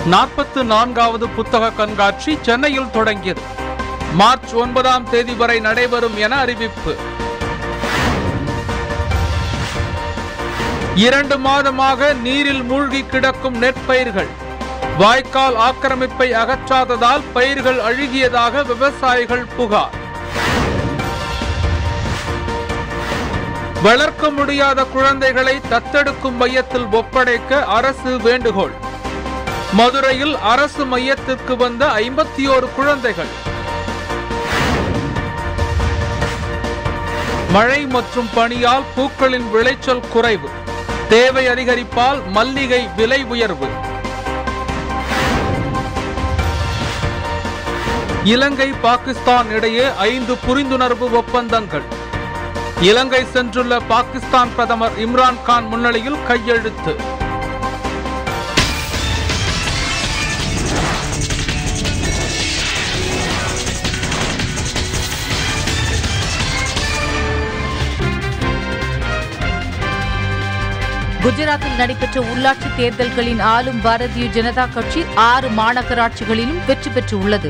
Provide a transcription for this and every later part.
44வது புத்தக கண்காட்சி சென்னையில் தொடங்கியது. மார்ச் 9ஆம் தேதி வரை நடைபெறும் என அறிவிப்பு. 2 மாதமாக நீரில் மூழ்கி கிடக்கும் நெற்பயிர்கள். வாய்க்கால் ஆக்கிரமிப்பை அகற்றாததால் பயிர்கள் அழுகியதாக விவசாயிகள் புகார். வளர்க்க முடியாத குழந்தைகளை தத்தெடுக்கும் மையத்தில் ஒப்படைக்க அரசு வேண்டுகோள். மதுரையில் அரசு மையத்திற்கு வந்த 51 குழந்தைகள். மழை மற்றும் பனியால் பூக்களின் விளைச்சல் குறைவு. தேவை அதிகரிப்பால் மல்லிகை விலை உயர்வு. இலங்கை பாகிஸ்தான் இடையே 5 புரிந்துணர்வு ஒப்பந்தங்கள். இலங்கை சென்றுள்ள பாகிஸ்தான் பிரதமர் இம்ரான் கான் முன்னிலையில் கையெழுத்து. குஜராத்தில் நடைபெற்ற உள்ளாட்சி தேர்தல்களின் ஆளும் பாரதிய ஜனதா கட்சி 6 மாநகராட்சிகளிலும் வெற்றி பெற்றுள்ளது.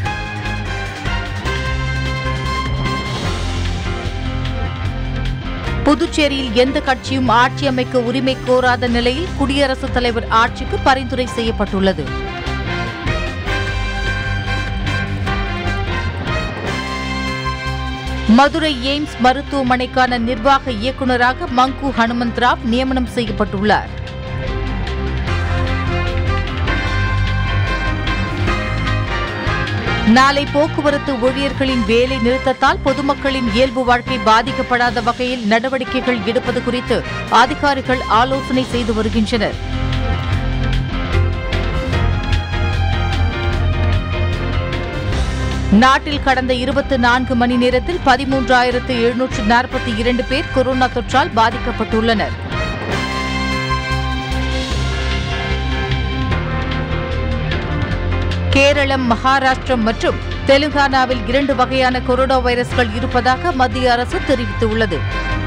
புதுச்சேரியில் எந்த கட்சியும் ஆட்சி அமைக்க உரிமை கோராத நிலையில் குடியரசுத் தலைவர் ஆட்சிக்கு பரிந்துரை செய்யப்பட்டுள்ளது. மதுரை எய்ம்ஸ் மருத்துவமனைக்கான நிர்வாக இயக்குநராக மங்கு ஹனுமந்தராவ் நியமனம் செய்யப்பட்டுள்ளார். நாளை போக்குவரத்து ஊழியர்களின் வேலை நிறுத்தத்தால் பொதுமக்களின் இயல்பு வாழ்க்கை பாதிக்கப்படாத வகையில் நடவடிக்கைகள் எடுப்பது குறித்து அதிகாரிகள் ஆலோசனை செய்து வருகின்றனர். நாட்டில் கடந்த 24 மணி நேரத்தில் 13,742 பேர் கொரோனா தொற்றால் பாதிக்கப்பட்டுள்ளனர். கேரளம், மகாராஷ்டிரம் மற்றும் தெலுங்கானாவில் 2 வகையான கொரோனா வைரஸ்கள் இருப்பதாக மத்திய அரசு தெரிவித்துள்ளது.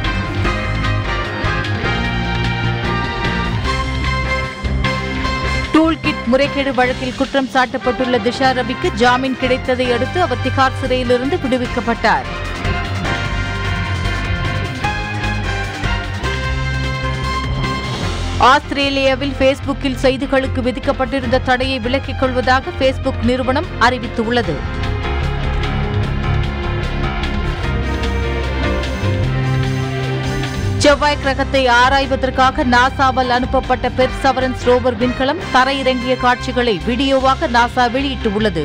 டூல்கிட் முறைகேடு வழக்கில் குற்றம் சாட்டப்பட்டுள்ள திஷா ரவிக்கு ஜாமீன் கிடைத்ததை அடுத்து அவர் திகார் சிறையிலிருந்து விடுவிக்கப்பட்டார். ஆஸ்திரேலியாவில் பேஸ்புக்கில் செய்திகளுக்கு விதிக்கப்பட்டிருந்த தடையை விலக்கிக் கொள்வதாக பேஸ்புக் நிறுவனம் அறிவித்துள்ளது. செவ்வாய் கிரகத்தை ஆராய்வதற்காக நாசாவால் அனுப்பப்பட்ட பெர்செவரன்ஸ் ரோவர் விண்கலம் தரையிறங்கிய காட்சிகளை வீடியோவாக நாசா வெளியிட்டுள்ளது.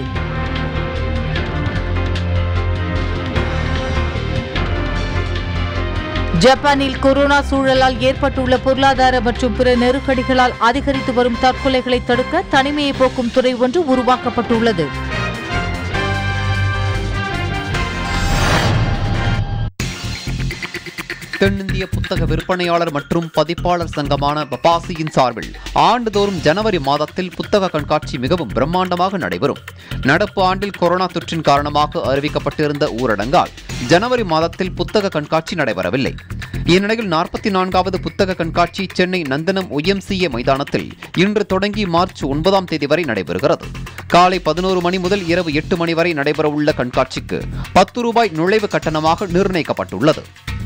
ஜப்பானில் கொரோனா சூழலால் ஏற்பட்டுள்ள பொருளாதார மற்றும் பிற நெருக்கடிகளால் அதிகரித்து வரும் தற்கொலைகளை தடுக்க தனிமையை போக்கும் துறை ஒன்று உருவாக்கப்பட்டுள்ளது. தென்னிந்திய புத்தக விற்பனையாளர் மற்றும் பதிப்பாளர் சங்கமான பபாசியின் சார்பில் ஆண்டுதோறும் ஜனவரி மாதத்தில் புத்தக கண்காட்சி மிகவும் பிரம்மாண்டமாக நடைபெறும். நடப்பு ஆண்டில் கொரோனா தொற்றின் காரணமாக அறிவிக்கப்பட்டிருந்த ஊரடங்கால் ஜனவரி மாதத்தில் புத்தக கண்காட்சி நடைபெறவில்லை. இந்நிலையில் 44வது புத்தக கண்காட்சி சென்னை நந்தனம் YMCA மைதானத்தில் இன்று தொடங்கி மார்ச் 9ஆம் தேதி வரை நடைபெறுகிறது. காலை 11 மணி முதல் இரவு 8 மணி வரை நடைபெறவுள்ள கண்காட்சிக்கு 10 ரூபாய் நுழைவு கட்டணமாக நிர்ணயிக்கப்பட்டுள்ளது.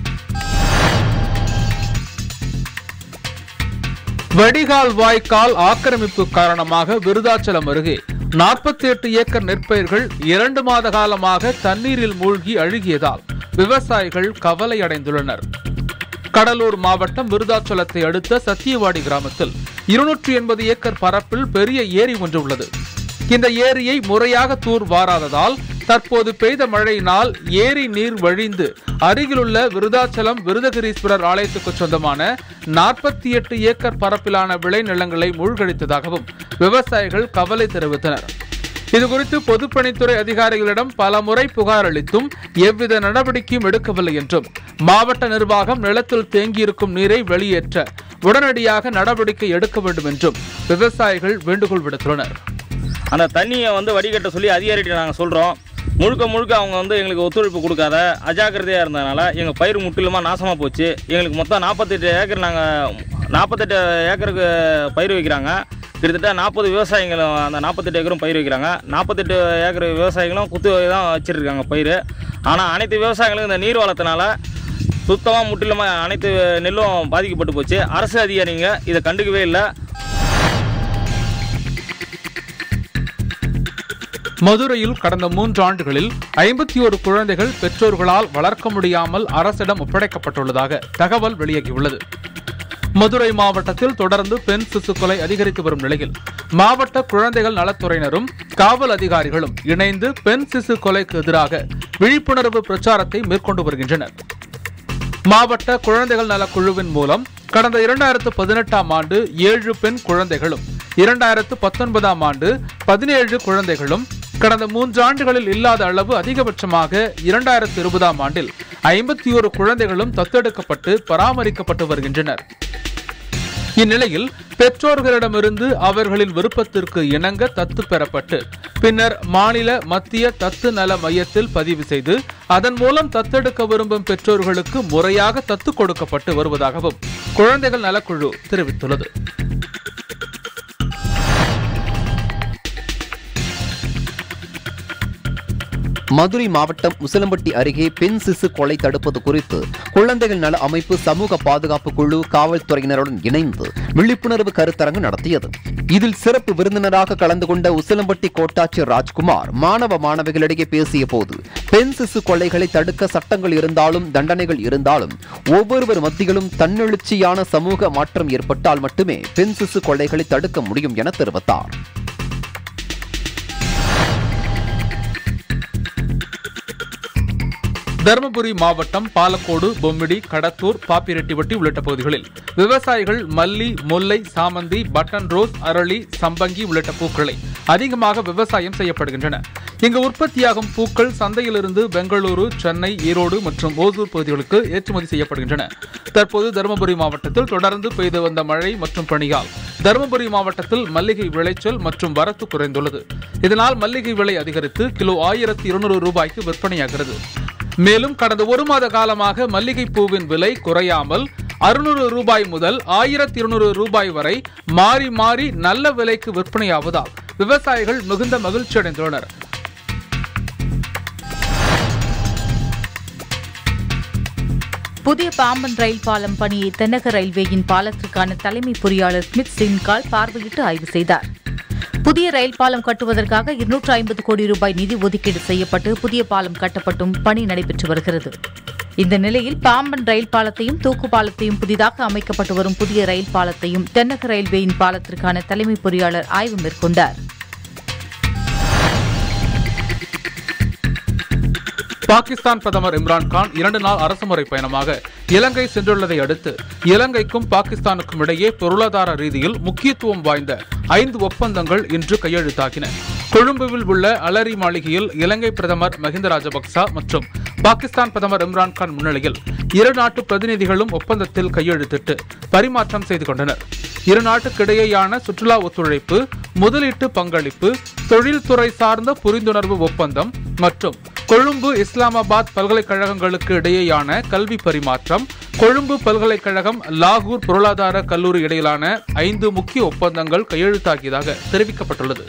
வடிகால் வாய்க்கால் ஆக்கிரமிப்பு காரணமாக விருதாச்சலம் அருகே 48 ஏக்கர் நெற்பயிர்கள் 2 மாத காலமாக தண்ணீரில் மூழ்கி அழுகியதால் விவசாயிகள் கவலையடைந்துள்ளனர். கடலூர் மாவட்டம் விருதாச்சலத்தை அடுத்த சத்தியவாடி கிராமத்தில் 280 ஏக்கர் பரப்பில் பெரிய ஏரி ஒன்று உள்ளது. இந்த ஏரியை முறையாக தூர் வாராததால் தற்போது பெய்த மழையினால் ஏரி நீர் வழிந்து அருகிலுள்ள விருதாச்சலம் விருதகிரீஸ்வரர் ஆலயத்துக்கு சொந்தமான 48 ஏக்கர் பரப்பிலான விளைநிலங்களை மூழ்கடித்ததாகவும் விவசாயிகள் கவலை தெரிவித்தனர். இதுகுறித்து பொதுப்பணித்துறை அதிகாரிகளிடம் பல முறை புகார் அளித்தும் எவ்வித நடவடிக்கையும் எடுக்கவில்லை என்றும், மாவட்ட நிர்வாகம் நிலத்தில் தேங்கியிருக்கும் நீரை வெளியேற்ற உடனடியாக நடவடிக்கை எடுக்க வேண்டும் என்றும் விவசாயிகள் வேண்டுகோள் விடுத்துள்ளனர். அந்த தண்ணியை வடிகட்ட சொல்லி அதிகாரிகிட்ட நாங்கள் சொல்கிறோம். முழுக்க அவங்க எங்களுக்கு ஒத்துழைப்பு கொடுக்காத அஜாக்கிரதையாக இருந்ததுனால எங்கள் பயிர் முற்றிலுமாக நாசமாக போச்சு. எங்களுக்கு மொத்தம் 48 ஏக்கர் நாங்கள் 48 ஏக்கருக்கு பயிர் வைக்கிறாங்க. கிட்டத்தட்ட 40 விவசாயிகளும் அந்த 48 ஏக்கரும் பயிர் வைக்கிறாங்க. 48 ஏக்கர் விவசாயிகளும் குத்து தான் வச்சுருக்காங்க பயிர். ஆனால் அனைத்து விவசாயிகளும் இந்த நீர் வளத்தினால சுத்தமாக முற்றிலுமாக அனைத்து நெல்லும் பாதிக்கப்பட்டு போச்சு. அரசு அதிகாரிங்க இதை கண்டுக்கவே இல்லை. மதுரையில் கடந்த 3 ஆண்டுகளில் 51 குழந்தைகள் பெற்றோர்களால் வளர்க்க முடியாமல் அரசிடம் ஒப்படைக்கப்பட்டுள்ளதாக தகவல் வெளியாகியுள்ளது. மதுரை மாவட்டத்தில் தொடர்ந்து பெண் சிசு கொலை அதிகரித்து வரும் நிலையில் மாவட்ட குழந்தைகள் நலத்துறையினரும் காவல் அதிகாரிகளும் இணைந்து பெண் சிசு கொலைக்கு எதிராக விழிப்புணர்வு பிரச்சாரத்தை மேற்கொண்டு வருகின்றனர். மாவட்ட குழந்தைகள் நலக்குழுவின் மூலம் கடந்த 2018ஆம் ஆண்டு 7 பெண் குழந்தைகளும் 2019ஆம் ஆண்டு 17 குழந்தைகளும் கடந்த 3 ஆண்டுகளில் இல்லாத அளவு அதிகபட்சமாக 2020ஆம் ஆண்டில் 51 குழந்தைகளும் தத்தெடுக்கப்பட்டு பராமரிக்கப்பட்டு வருகின்றனர். இந்நிலையில் பெற்றோர்களிடமிருந்து அவர்களின் விருப்பத்திற்கு இணங்க தத்து பெறப்பட்டு பின்னர் மாநில மத்திய தத்து நல மையத்தில் பதிவு செய்து அதன் மூலம் தத்தெடுக்க விரும்பும் பெற்றோர்களுக்கு முறையாக தத்து கொடுக்கப்பட்டு வருவதாகவும் குழந்தைகள் நலக்குழு தெரிவித்துள்ளது. மதுரை மாவட்டம் உசிலம்பட்டி அருகே பெண் சிசு கொலை தடுப்பது குறித்து குழந்தைகள் நல அமைப்பு சமூக பாதுகாப்பு குழு காவல்துறையினருடன் இணைந்து விழிப்புணர்வு கருத்தரங்கு நடத்தியது. இதில் சிறப்பு விருந்தினராக கலந்து கொண்ட உசிலம்பட்டி கோட்டாட்சியர் ராஜ்குமார் மாணவ மாணவிகளிடையே பேசிய போது பெண் சிசு கொலைகளை தடுக்க சட்டங்கள் இருந்தாலும் தண்டனைகள் இருந்தாலும் ஒவ்வொருவர் மத்தியிலும் தன்னெழுச்சியான சமூக மாற்றம் ஏற்பட்டால் மட்டுமே பெண் சிசு கொலைகளை தடுக்க முடியும் என தெரிவித்தார். தருமபுரி மாவட்டம் பாலக்கோடு, பொம்மிடி, கடத்தூர், பாப்பிரெட்டிப்பட்டி உள்ளிட்ட பகுதிகளில் விவசாயிகள் மல்லி, முல்லை, சாமந்தி, பட்டன் ரோஸ், அரளி, சம்பங்கி உள்ளிட்ட பூக்களை அதிகமாக விவசாயம் செய்யப்படுகின்றன. இங்கு உற்பத்தியாகும் பூக்கள் சந்தையிலிருந்து பெங்களூரு, சென்னை, ஈரோடு மற்றும் ஓசூர் பகுதிகளுக்கு ஏற்றுமதி செய்யப்படுகின்றன. தற்போது தருமபுரி மாவட்டத்தில் தொடர்ந்து பெய்து வந்த மழை மற்றும் பனியால் தருமபுரி மாவட்டத்தில் மல்லிகை விளைச்சல் மற்றும் வரத்து குறைந்துள்ளது. இதனால் மல்லிகை விலை அதிகரித்து கிலோ 1200 ரூபாய்க்கு விற்பனையாகிறது. மேலும் கடந்த 1 மாத காலமாக மல்லிகை பூவின் விலை குறையாமல் 600 ரூபாய் முதல் 1200 ரூபாய் வரை மாறி மாறி நல்ல விலைக்கு விற்பனையாவதால் விவசாயிகள் மிகுந்த மகிழ்ச்சி அடைந்துள்ளனர். புதிய பாம்பன் ரயில் பாலம் பணியை தென்னக ரயில்வேயின் பாலத்திற்கான தலைமை பொறியாளர் ஸ்மித் சின்கால் பார்வையிட்டு ஆய்வு செய்தார். புதிய ரயில் பாலம் கட்டுவதற்காக 250 கோடி ரூபாய் நிதி ஒதுக்கீடு செய்யப்பட்டு புதிய பாலம் கட்டப்பட்டும் பணி நடைபெற்று வருகிறது. இந்த நிலையில் பாம்பன் ரயில் பாலத்தையும் தூக்கு பாலத்தையும் புதிதாக அமைக்கப்பட்டு வரும் புதிய ரயில் பாலத்தையும் தென்னக ரயில்வேயின் பாலத்திற்கான தலைமை பொறியாளர் ஆய்வு மேற்கொண்டார். பாகிஸ்தான் பிரதமர் இம்ரான்கான் 2 நாள் அரசுமுறை பயணமாக இலங்கை சென்றுள்ளதை அடுத்து இலங்கைக்கும் பாகிஸ்தானுக்கும் இடையே பொருளாதார ரீதியில் முக்கியத்துவம் வாய்ந்த 5 ஒப்பந்தங்கள் இன்று கையெழுத்தாகின. கொழும்புவில் உள்ள அலரி மாளிகையில் இலங்கை பிரதமர் மஹிந்த ராஜபக்ச மற்றும் பாகிஸ்தான் பிரதமர் இம்ரான்கான் முன்னிலையில் 2 நாட்டு பிரதிநிதிகளும் ஒப்பந்தத்தில் கையெழுத்திட்டு பரிமாற்றம் செய்து கொண்டனர். 2 நாட்டுக்கிடையேயான சுற்றுலா ஒத்துழைப்பு, முதலீட்டு பங்களிப்பு, தொழில்துறை சார்ந்த புரிந்துணர்வு ஒப்பந்தம் மற்றும் கொழும்பு இஸ்லாமாபாத் பல்கலைக்கழகங்களுக்கு இடையேயான கல்வி பரிமாற்றம், கொழும்பு பல்கலைக்கழகம், லாகூர் பொருளாதார கல்லூரி இடையிலான 5 முக்கிய ஒப்பந்தங்கள் கையெழுத்தாகியதாக தெரிவிக்கப்பட்டுள்ளது.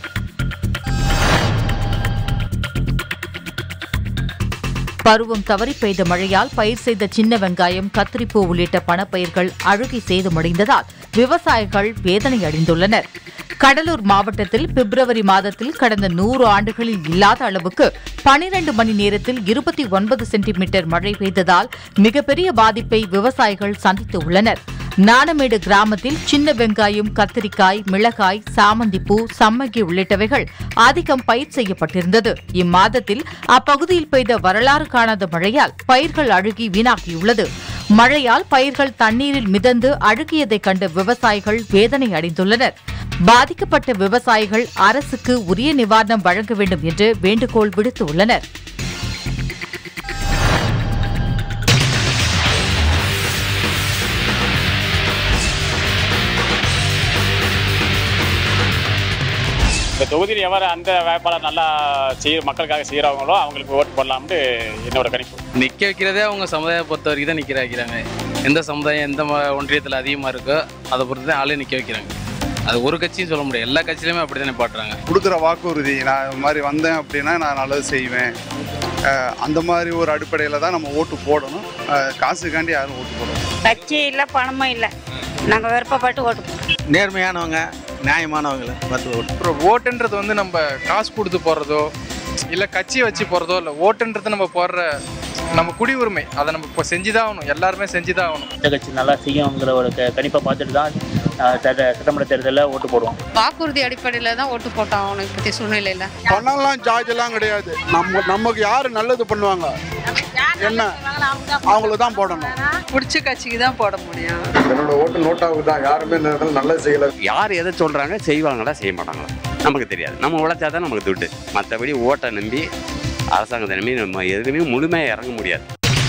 பருவம் தவறி பெய்த மழையால் பயிர் செய்த சின்ன வெங்காயம், கத்திரிப்பூ உள்ளிட்ட பணப்பயிர்கள் அழுகி சேதமடைந்ததால் விவசாயிகள் வேதனை அடைந்துள்ளனர். கடலூர் மாவட்டத்தில் பிப்ரவரி மாதத்தில் கடந்த 100 ஆண்டுகளில் இல்லாத அளவுக்கு 12 மணி நேரத்தில் 29 சென்டிமீட்டர் மழை பெய்ததால் மிகப்பெரிய பாதிப்பை விவசாயிகள் சந்தித்து உள்ளனர். நாணமேடு கிராமத்தில் சின்ன வெங்காயம், கத்திரிக்காய், மிளகாய், சாமந்திப்பூ, சம்மங்கி உள்ளிட்டவைகள் அதிகம் பயிர் செய்யப்பட்டிருந்தது. இம்மாதத்தில் அப்பகுதியில் பெய்த வரலாறு காணாத மழையால் பயிர்கள் அழுகி வீணாகியுள்ளது. மழையால் பயிர்கள் தண்ணீரில் மிதந்து அழுகியதைக் கண்டு விவசாயிகள் வேதனை அடைந்துள்ளனர். பாதிக்கப்பட்ட விவசாயிகள் அரசுக்கு உரிய நிவாரணம் வழங்க வேண்டும் என்று வேண்டுகோள் விடுத்துள்ளனர். இந்த தொகுதியில் எவர் அந்த வேட்பாளர் நல்லா மக்களுக்காக செய்கிறவங்களோ அவங்களுக்கு ஓட்டு போடலாம்னு என்னோட கணிப்பு. நிற்க வைக்கிறதே அவங்க சமுதாயம் பொறுத்த வரைக்கும் தான் நிற்க வைக்கிறாங்க. எந்த சமுதாயம் எந்த ஒன்றியத்தில் அதிகமாக இருக்கோ அதை பொறுத்து தான் ஆளே நிற்க வைக்கிறாங்க. அது ஒரு கட்சியும் சொல்ல முடியாது, எல்லா கட்சியிலுமே அப்படி தானே பாட்டுறாங்க. கொடுக்குற வாக்குறுதி, நான் இது மாதிரி வந்தேன் அப்படின்னா நான் நல்லது செய்வேன், அந்த மாதிரி ஒரு அடிப்படையில் தான் நம்ம ஓட்டு போடணும். காசுக்காண்டி யாரும் ஓட்டு போடணும். கட்சி இல்லை, பணமும் இல்லை, நாங்கள் விருப்பப்பட்டு ஓட்டு போடுறோம். நேர்மையானவங்க, நியாயமானவங்களை பார்த்து ஓட்டு. அப்புறம் ஓட்டுன்றது வந்து நம்ம காசு கொடுத்து போடுறதோ இல்லை கட்சியை வச்சு போகிறதோ இல்லை, ஓட்டுன்றது நம்ம போடுற நம்ம குடி உரிமை, அதை நம்ம இப்போ செஞ்சுதான் ஆகணும், எல்லாருமே செஞ்சுதான் ஆகணும். இந்த கட்சி நல்லா செய்யுங்கிற ஒரு கணிப்பை பார்த்துட்டு தான் சட்டமன்ற தேர்தலில் ஓட்டு போடுவோம். வாக்குறுதி அடிப்படையில் தான் ஓட்டு போட்டோம் ஆகணும். இப்போதைய சூழ்நிலையில் பணம்லாம் சார்ஜ் எல்லாம் கிடையாது. நமக்கு யார் நல்லது பண்ணுவாங்க என்ன அவங்களுக்கு தான் போடணும். பிடிச்ச கட்சிக்கு தான் போட முடியும். என்னோட ஓட்டு நோட்டாவுக்கு தான். யாருமே நல்லது செய்யலை. யார் எதை சொல்கிறாங்க, செய்வாங்களா செய்ய மாட்டாங்களா நமக்கு தெரியாது. நம்ம உழைச்சா தான் நமக்கு துட்டு. மற்றபடி ஓட்டை நம்பி, அரசாங்கத்தை நம்பி நம்ம எதுவுமே முழுமையாக இறங்க முடியாது.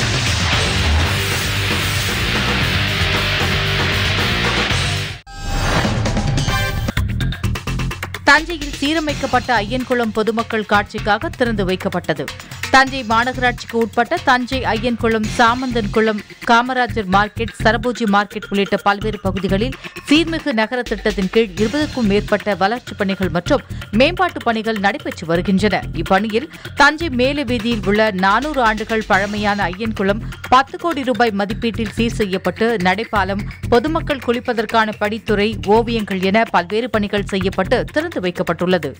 தஞ்சையில் சீரமைக்கப்பட்ட ஐயன்குளம் பொதுமக்கள் காட்சிக்காக திறந்து வைக்கப்பட்டது. தஞ்சை மாநகராட்சிக்கு உட்பட்ட தஞ்சை ஐயன்குளம், சாமந்தன்குளம், காமராஜர் மார்க்கெட், சரபோஜி மார்க்கெட் உள்ளிட்ட பல்வேறு பகுதிகளில் சீர்மிகு நகர திட்டத்தின் கீழ் 20க்கும் மேற்பட்ட வளர்ச்சிப் பணிகள் மற்றும் மேம்பாட்டுப் பணிகள் நடைபெற்று வருகின்றன. இப்பணியில் தஞ்சை மேல வீதியில் உள்ள 400 ஆண்டுகள் பழமையான ஐயன்குளம் 10 கோடி ரூபாய் மதிப்பீட்டில் சீர் செய்யப்பட்டு நடைபாலம், பொதுமக்கள் குளிப்பதற்கான படித்துறை, ஓவியங்கள் என பல்வேறு பணிகள் செய்யப்பட்டு திறந்து வைக்கப்பட்டுள்ளது.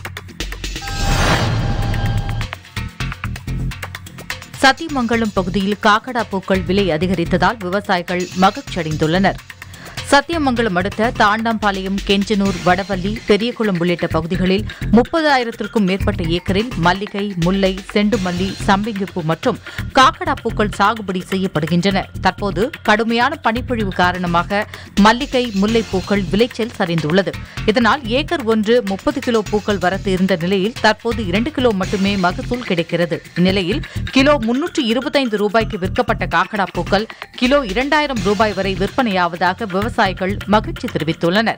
சத்தியமங்கலம் பகுதியில் காக்கடா பூக்கள் விலை அதிகரித்ததால் விவசாயிகள் மகிழ்ச்சியடைந்துள்ளனர். சத்தியமங்கலம் அடுத்த தாண்டாம்பாளையம், கெஞ்சனூர், வடவள்ளி, பெரியகுளம் உள்ளிட்ட பகுதிகளில் 30,000க்கும் மேற்பட்ட ஏக்கரில் மல்லிகை, முல்லை, செண்டுமல்லி, சம்பிங்கிப்பூ மற்றும் காக்கடா பூக்கள் சாகுபடி செய்யப்படுகின்றன. தற்போது கடுமையான பனிப்பொழிவு காரணமாக மல்லிகை, முல்லை பூக்கள் விளைச்சல் சரிந்துள்ளது. இதனால் ஏக்கர் ஒன்று 30 கிலோ பூக்கள் வரத்து இருந்த நிலையில் தற்போது 2 கிலோ மட்டுமே மகசூல் கிடைக்கிறது. இந்நிலையில் கிலோ 325 ரூபாய்க்கு விற்கப்பட்ட காக்கடா பூக்கள் கிலோ 2,000 ரூபாய் வரை விற்பனையாவதாக விவசாயிகள் மகிழ்ச்சி தெரிவித்துள்ளனர்.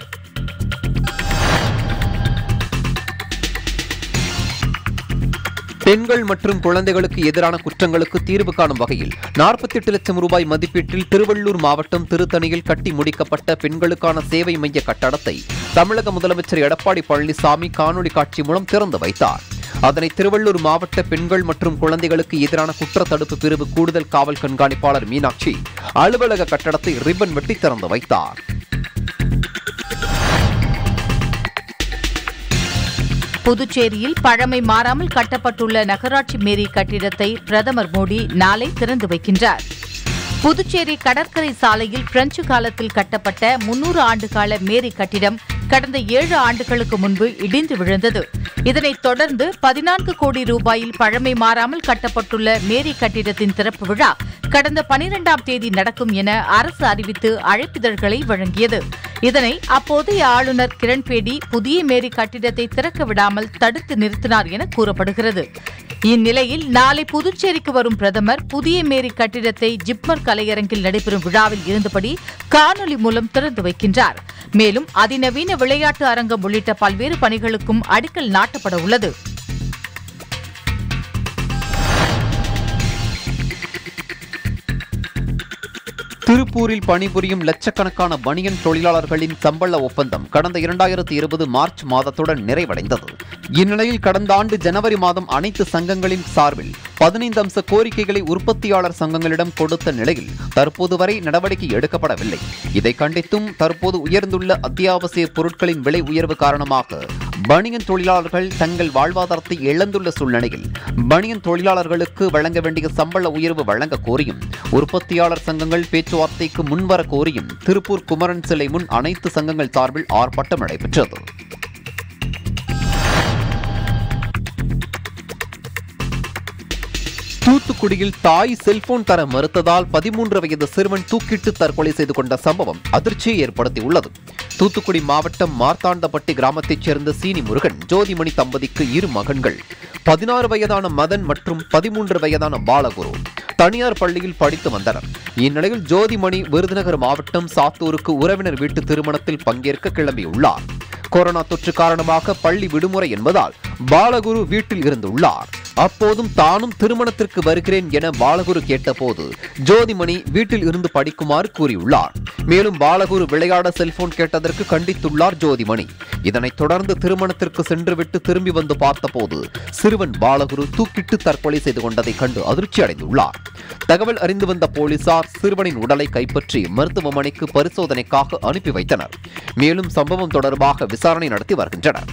பெண்கள் மற்றும் குழந்தைகளுக்கு எதிரான குற்றங்களுக்கு தீர்வு காணும் வகையில் 48 லட்சம் ரூபாய் மதிப்பீட்டில் திருவள்ளூர் மாவட்டம் திருத்தணியில் கட்டி முடிக்கப்பட்ட பெண்களுக்கான சேவை மைய கட்டடத்தை தமிழக முதலமைச்சர் எடப்பாடி பழனிசாமி காணொலி காட்சி மூலம் திறந்து வைத்தார். அதனை திருவள்ளூர் மாவட்ட பெண்கள் மற்றும் குழந்தைகளுக்கு எதிரான குற்ற தடுப்பு பிரிவு கூடுதல் காவல் கண்காணிப்பாளர் மீனாட்சி அலுவலக கட்டடத்தை ரிப்பன் வெட்டி திறந்து வைத்தார். புதுச்சேரியில் பழமை மாறாமல் கட்டப்பட்டுள்ள நகராட்சி மேரி கட்டிடத்தை பிரதமர் மோடி நாளை திறந்து வைக்கின்றார். புதுச்சேரி கடற்கரை சாலையில் பிரெஞ்சு காலத்தில் கட்டப்பட்ட 300 ஆண்டுகால மேரி கட்டிடம் கடந்த 7 ஆண்டுகளுக்கு முன்பு இடிந்து விழுந்தது. இதனைத் தொடர்ந்து 14 கோடி ரூபாயில் பழமை மாறாமல் கட்டப்பட்டுள்ள மேரி கட்டிடத்தின் திறப்பு விழா கடந்த 12ஆம் தேதி நடக்கும் என அரசு அறிவித்து அழைப்பிதழ்களை வழங்கியது. இதனை அப்போதைய ஆளுநர் கிரண்பேடி புதிய மேரி கட்டிடத்தை திறக்க விடாமல் தடுத்து நிறுத்தினார் என கூறப்படுகிறது. இந்நிலையில் நாளை புதுச்சேரிக்கு வரும் பிரதமர் புதிய மேரி கட்டிடத்தை ஜிப்மர் கலையரங்கில் நடைபெறும் விழாவில் இருந்தபடி காணொலி மூலம் திறந்து வைக்கின்றார். மேலும் அதிநவீன விளையாட்டு அரங்கம் உள்ளிட்ட பல்வேறு பணிகளுக்கும் அடிக்கல் நாட்டப்பட உள்ளது. திருப்பூரில் பணிபுரியும் லட்சக்கணக்கான பனியன் தொழிலாளர்களின் சம்பள ஒப்பந்தம் கடந்த 2020 மார்ச் மாதத்துடன் நிறைவடைந்தது. இந்நிலையில் கடந்த ஆண்டு ஜனவரி மாதம் அனைத்து சங்கங்களின் சார்பில் 15 அம்ச கோரிக்கைகளை உற்பத்தியாளர் சங்கங்களிடம் கொடுத்த நிலையில் தற்போது வரை நடவடிக்கை எடுக்கப்படவில்லை. இதை கண்டித்தும் தற்போது உயர்ந்துள்ள அத்தியாவசிய பொருட்களின் விலை உயர்வு காரணமாக பனியன் தொழிலாளர்கள் தங்கள் வாழ்வாதாரத்தை இழந்துள்ள சூழ்நிலையில் பனியன் தொழிலாளர்களுக்கு வழங்க வேண்டிய சம்பள உயர்வு வழங்க கோரியும் உற்பத்தியாளர் சங்கங்கள் பேச்சுவார்த்தைக்கு முன்வர கோரியும் திருப்பூர் குமரன் சிலை முன் அனைத்து சங்கங்கள் சார்பில் ஆர்ப்பாட்டம் நடைபெற்றது. தூத்துக்குடியில் தாய் செல்போன் தர மறுத்ததால் 13 வயது சிறுவன் தூக்கிட்டு தற்கொலை செய்து கொண்ட சம்பவம் அதிர்ச்சியை ஏற்படுத்தியுள்ளது. தூத்துக்குடி மாவட்டம் மார்த்தாண்டப்பட்டி கிராமத்தைச் சேர்ந்த சீனி முருகன், ஜோதிமணி தம்பதிக்கு 2 மகன்கள். 16 வயதான மதன் மற்றும் 13 வயதான பாலகுரு தனியார் பள்ளியில் படித்து வந்தனர். இந்நிலையில் ஜோதிமணி விருதுநகர் மாவட்டம் சாத்தூருக்கு உறவினர் வீட்டு திருமணத்தில் பங்கேற்க கிளம்பியுள்ளார். கொரோனா தொற்று காரணமாக பள்ளி விடுமுறை என்பதால் பாலகுரு வீட்டில் இருந்துள்ளார். அப்போதும் தானும் திருமணத்திற்கு வருகிறேன் என பாலகுரு கேட்டபோது ஜோதிமணி வீட்டில் இருந்து படிக்குமாறு கூறியுள்ளார். மேலும் பாலகுரு விளையாட செல்போன் கேட்டதற்கு கண்டித்துள்ளார் ஜோதிமணி. இதனைத் தொடர்ந்து திருமணத்திற்கு சென்றுவிட்டு திரும்பி வந்து பார்த்தபோது சிறுவன் பாலகுரு தூக்கிட்டு தற்கொலை செய்து கொண்டதை கண்டு அதிர்ச்சி அடைந்துள்ளார். தகவல் அறிந்து வந்த போலீசார் சிறுவனின் உடலை கைப்பற்றி மருத்துவமனைக்கு பரிசோதனைக்காக அனுப்பி வைத்தனர். மேலும் சம்பவம் தொடர்பாக விசாரணை நடத்தி வருகின்றனர்.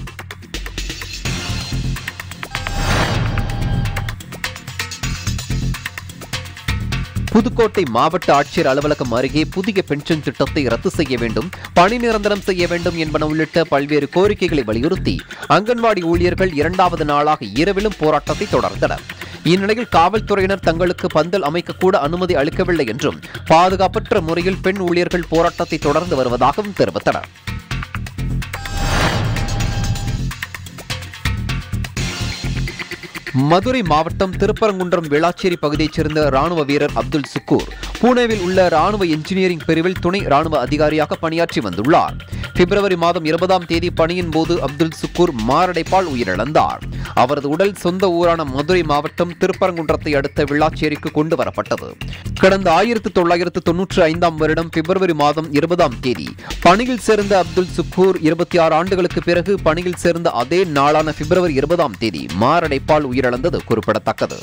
புதுக்கோட்டை மாவட்ட ஆட்சியர் அலுவலகம் அருகே புதிய பென்ஷன் திட்டத்தை ரத்து செய்ய வேண்டும், பணி நிரந்தரம் செய்ய வேண்டும் என்பன உள்ளிட்ட பல்வேறு கோரிக்கைகளை வலியுறுத்தி அங்கன்வாடி ஊழியர்கள் 2வது நாளாக இரவிலும் போராட்டத்தை தொடர்ந்தனர். இந்நிலையில் காவல்துறையினர் தங்களுக்கு பந்தல் அமைக்கக்கூட அனுமதி அளிக்கவில்லை என்றும் பாதுகாப்பற்ற முறையில் பெண் ஊழியர்கள் போராட்டத்தை தொடர்ந்து வருவதாகவும் தெரிவித்தனர். மதுரை மாவட்டம் திருப்பரங்குன்றம் வேளாச்சேரி பகுதியைச் சேர்ந்த ராணுவ வீரர் அப்துல் சுக்கூர் புனேவில் உள்ள ராணுவ இன்ஜினியரிங் பிரிவில் துணை ராணுவ அதிகாரியாக பணியாற்றி வந்துள்ளார். பிப்ரவரி மாதம் 20ஆம் தேதி பணியின் போது அப்துல் சுக்கூர் மாரடைப்பால் உயிரிழந்தார். அவரது உடல் சொந்த ஊரான மதுரை மாவட்டம் திருப்பரங்குன்றத்தை அடுத்த விளாச்சேரிக்கு கொண்டு வரப்பட்டது. கடந்த 1995ஆம் வருடம் பிப்ரவரி மாதம் 20ஆம் தேதி பணியில் சேர்ந்த அப்துல் சுக்கூர் 26 ஆண்டுகளுக்கு பிறகு பணியில் சேர்ந்த அதே நாளான பிப்ரவரி 20ஆம் தேதி மாரடைப்பால் உயிரிழந்தது குறிப்பிடத்தக்கது.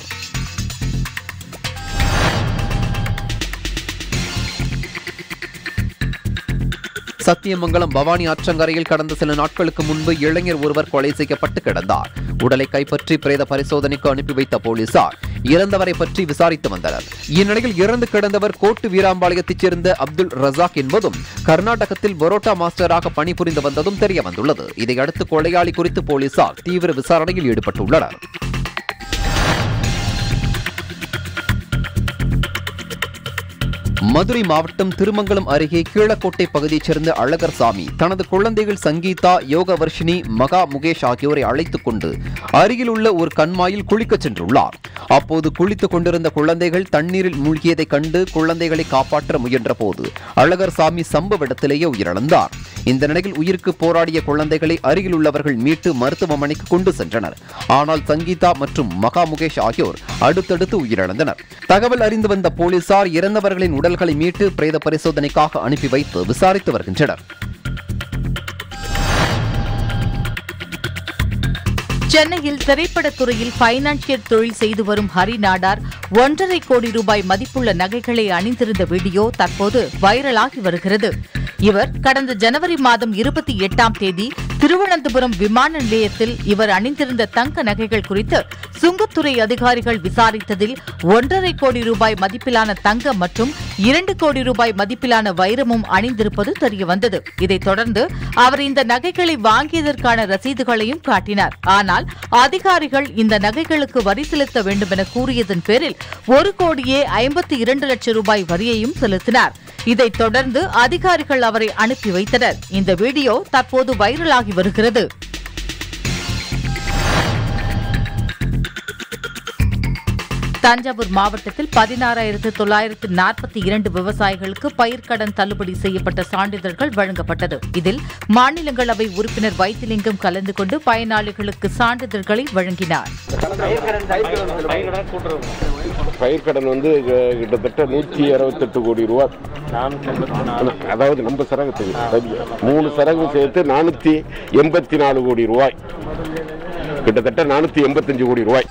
சத்தியமங்கலம் பவானி ஆற்றங்கரையில் கடந்த சில நாட்களுக்கு முன்பு இளைஞர் ஒருவர் கொலை செய்யப்பட்டு கிடந்தார். உடலை கைப்பற்றி பிரேத பரிசோதனைக்கு அனுப்பி வைத்த போலீசார் இறந்தவரை பற்றி விசாரித்து வந்தனர். இந்நிலையில் இறந்து கிடந்தவர் கோட்டு வீராம்பாளையத்தைச் சேர்ந்த அப்துல் ரசாக் என்பதும் கர்நாடகத்தில் பரோட்டா மாஸ்டராக பணிபுரிந்து வந்ததும் தெரிய வந்துள்ளது. இதையடுத்து கொலையாளி குறித்து போலீசார் தீவிர விசாரணையில் ஈடுபட்டுள்ளனர். மதுரை மாவட்டம் திருமங்கலம் அருகே கீழக்கோட்டை பகுதியைச் சேர்ந்த அழகர் சாமி தனது குழந்தைகள் சங்கீதா, யோகவர்ஷினி, மகா முகேஷ் ஆகியோரை அழைத்துக் கொண்டு அருகில் உள்ள ஒரு கண்மாயில் குளிக்கச் சென்றுள்ளார். அப்போது குளித்துக் கொண்டிருந்த குழந்தைகள் தண்ணீரில் மூழ்கியதைக் கண்டு குழந்தைகளை காப்பாற்ற முயன்ற போது அழகர் சாமி சம்பவ இடத்திலேயே உயிரிழந்தார். இந்த நிலையில் உயிருக்கு போராடிய குழந்தைகளை அருகில் உள்ளவர்கள் மீட்டு மருத்துவமனைக்கு கொண்டு சென்றனர். ஆனால் சங்கீதா மற்றும் மகா முகேஷ் ஆகியோர் அடுத்தடுத்து உயிரிழந்தனர். தகவல் அறிந்து வந்த போலீசார் இறந்தவர்களின் உடல்களை மீட்டு பிரேத பரிசோதனைக்காக அனுப்பி வைத்து விசாரித்து வருகின்றனர். சென்னையில் திரைப்படத்துறையில் பைனான்சியர் தொழில் செய்து வரும் ஹரி நாடார் 1.5 கோடி ரூபாய் மதிப்புள்ள நகைகளை அணிந்திருந்த வீடியோ தற்போது வைரலாகி வருகிறது. இவர் கடந்த ஜனவரி மாதம் 28ஆம் தேதி திருவனந்தபுரம் விமான நிலையத்தில் இவர் அணிந்திருந்த தங்க நகைகள் குறித்து சுங்கத்துறை அதிகாரிகள் விசாரித்ததில் 1.5 கோடி ரூபாய் மதிப்பிலான தங்கம் மற்றும் 2 கோடி ரூபாய் மதிப்பிலான வைரமும் அணிந்திருப்பது தெரியவந்தது. இதைத் தொடர்ந்து அவர் இந்த நகைகளை வாங்கியதற்கான ரசீதுகளையும் காட்டினார். ஆனால் அதிகாரிகள் இந்த நகைகளுக்கு வரி செலுத்த வேண்டும் என கூறியதன் பேரில் 1,52 லட்சம் ரூபாய் வரியையும் செலுத்தினார். இதைத் தொடர்ந்து அதிகாரிகள் அவரை அனுப்பி வைத்தனர். இந்த வீடியோ தற்போது வைரலாகி வருகிறது. தஞ்சாவூர் மாவட்டத்தில் 16,942 விவசாயிகளுக்கு பயிர்க்கடன் தள்ளுபடி செய்யப்பட்ட சான்றிதழ்கள் வழங்கப்பட்டது. இதில் மாநிலங்களவை உறுப்பினர் வைத்திலிங்கம் கலந்து கொண்டு பயனாளிகளுக்கு சான்றிதழ்களை வழங்கினார். பயிர்க்கடன் கிட்டத்தட்ட 168 கோடி ரூபாய், அதாவது நம்ம சரகத்துக்கு 3 சரகு சேர்த்து 484 கோடி ரூபாய், கிட்டத்தட்ட 485 கோடி ரூபாய்.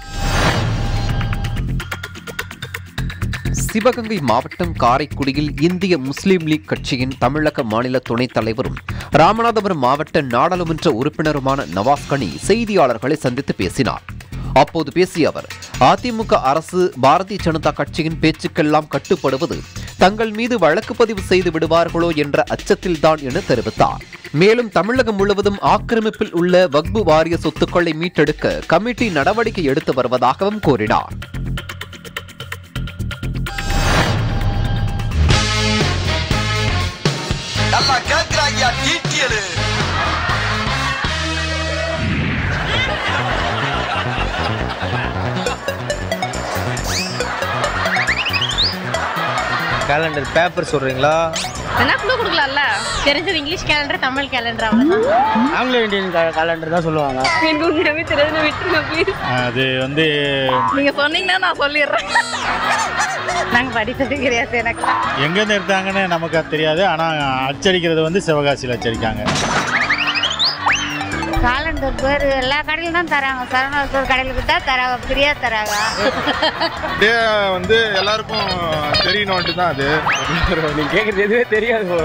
சிவகங்கை மாவட்டம் காரைக்குடியில் இந்திய முஸ்லீம் லீக் கட்சியின் தமிழக மாநில துணைத் தலைவரும் ராமநாதபுரம் மாவட்ட நாடாளுமன்ற உறுப்பினருமான நவாஸ் கனி செய்தியாளர்களை சந்தித்து பேசினார். அப்போது பேசிய அவர், அதிமுக அரசு பாரதிய ஜனதா கட்சியின் பேச்சுக்கெல்லாம் கட்டுப்படுவது தங்கள் மீது வழக்கு பதிவு செய்து விடுவார்களோ என்ற அச்சத்தில்தான் என தெரிவித்தார். மேலும் தமிழகம் முழுவதும் ஆக்கிரமிப்பில் உள்ள வக்பு வாரிய சொத்துக்களை மீட்டெடுக்க கமிட்டி நடவடிக்கை எடுத்து வருவதாகவும் கூறினார். கேலண்டர் பேப்பர் சொல்றீங்களா? என்ன க்ளூ கொடுக்கலாம்ல? தெரிஞ்சது இங்கிலீஷ் கேலண்டர், தமிழ் கேலண்டர், அவ்வளோதான். ஆங்கிலோ இந்தியன் கேலண்டர் தான் சொல்லுவாங்க. எனக்கு உண்மையாகவே தெரியாது, விட்டுருங்க ப்ளீஸ். அது வந்து நீங்கள் சொன்னீங்கன்னா நான் சொல்லிடுறேன். நாங்கள் படித்தது கிடையாது. எனக்கு எங்கேருந்து எடுத்தாங்கன்னு நமக்கு அது தெரியாது. ஆனால் அச்சடிக்கிறது வந்து சிவகாசியில் அச்சடிக்காங்க. காலண்டர் பேர் எல்லா கடையிலும் தான் தராங்க. சரணாஸ்தர் கடையிலுக்கு தான் தராங்க, ஃப்ரீயா தராங்க. வந்து எல்லாருக்கும் தெரியணும்ட்டு தான் அது. நீங்க கேட்கறது எதுவே தெரியாது.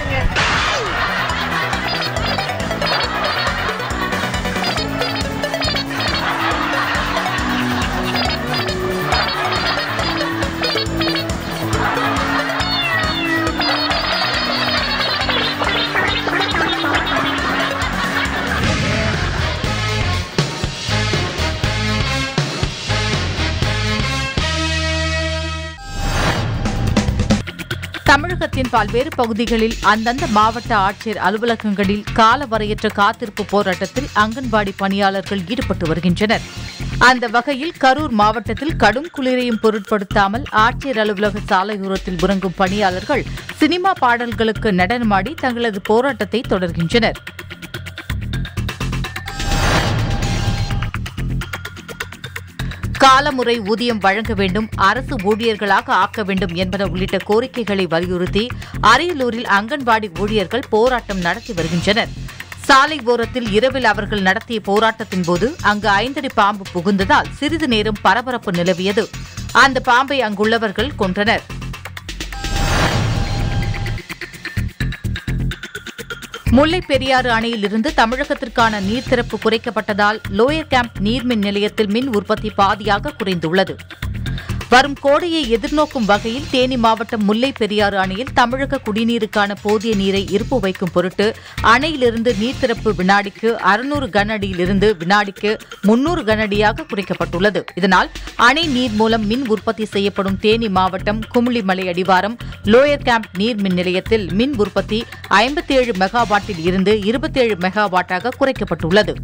தமிழகத்தின் பல்வேறு பகுதிகளில் அந்தந்த மாவட்ட ஆட்சியர் அலுவலகங்களில் காலவரையற்ற காத்திருப்பு போராட்டத்தில் அங்கன்வாடி பணியாளர்கள் ஈடுபட்டு வருகின்றனர். அந்த வகையில் கரூர் மாவட்டத்தில் கடும் குளிரையும் பொருட்படுத்தாமல் ஆட்சியர் அலுவலக சாலையோரத்தில் உறங்கும் பணியாளர்கள் சினிமா பாடல்களுக்கு நடனமாடி தங்களது போராட்டத்தை தொடர்கின்றனர். காலமுறை ஊதியம் வழங்க வேண்டும், அரசு ஊழியர்களாக ஆக்க வேண்டும் என்பன உள்ளிட்ட கோரிக்கைகளை வலியுறுத்தி அரியலூரில் அங்கன்வாடி ஊழியர்கள் போராட்டம் நடத்தி வருகின்றனர். சாலை ஓரத்தில் இரவில் அவர்கள் நடத்திய போராட்டத்தின் போது அங்கு 5 அடி பாம்பு புகுந்ததால் சிறிது நேரம் பரபரப்பு நிலவியது. அந்த பாம்பை அங்குள்ளவர்கள் கொன்றனர். முல்லைப் பெரியாறு அணையிலிருந்து தமிழகத்திற்கான நீர் திறப்பு குறைக்கப்பட்டதால் லோயர் கேம்ப் நீர்மின் நிலையத்தில் மின் உற்பத்தி பாதியாக குறைந்துள்ளது. வரும் கோடையை எதிர்நோக்கும் வகையில் தேனி மாவட்டம் முல்லைப் பெரியாறு அணையில் தமிழக குடிநீருக்கான போதிய நீரை இருப்பு வைக்கும் பொருட்டு அணையிலிருந்து நீர் திறப்பு வினாடிக்கு 600 கன அடியிலிருந்து வினாடிக்கு 300 கன அடியாக குறைக்கப்பட்டுள்ளது. இதனால் அணை நீர் மூலம் மின் உற்பத்தி செய்யப்படும் தேனி மாவட்டம் குமுளிமலை அடிவாரம் லோயர் கேம்ப் நீர் மின் நிலையத்தில் மின் உற்பத்தி 57 மெகாவாட்டில் இருந்து 27 மெகாவாட்டாக குறைக்கப்பட்டுள்ளது.